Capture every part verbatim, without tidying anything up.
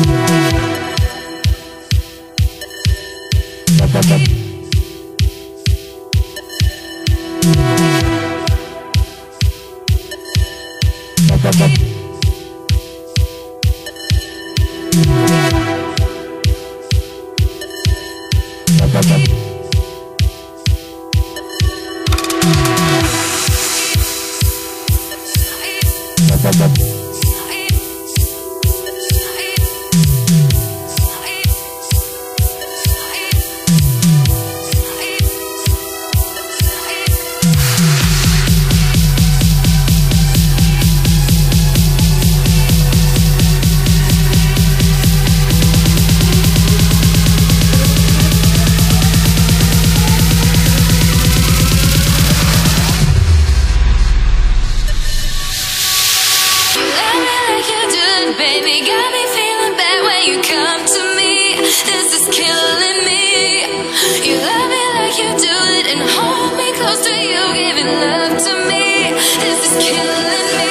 Baby, got me feeling bad when you come to me. This is killing me. You love me like you do it and hold me close to you, giving love to me. This is killing me.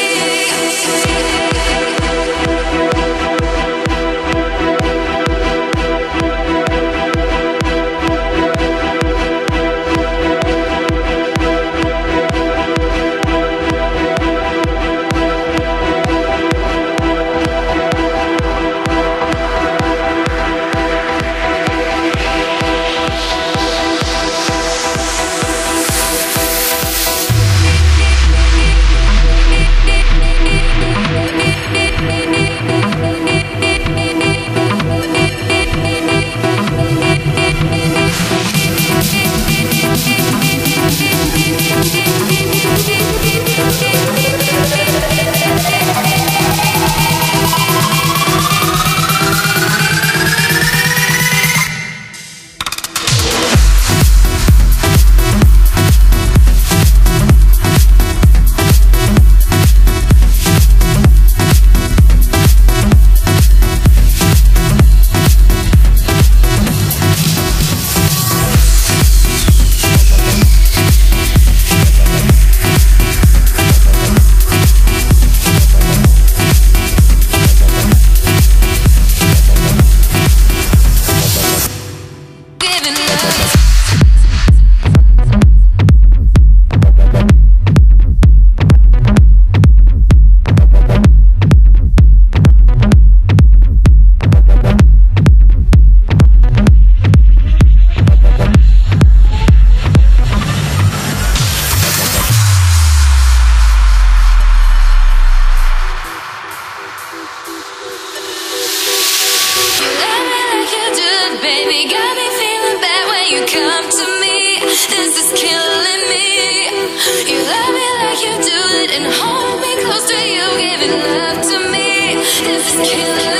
Baby, got me feeling bad when you come to me. This is killing me. You love me like you do it and hold me close to you, giving love to me. This is killing me.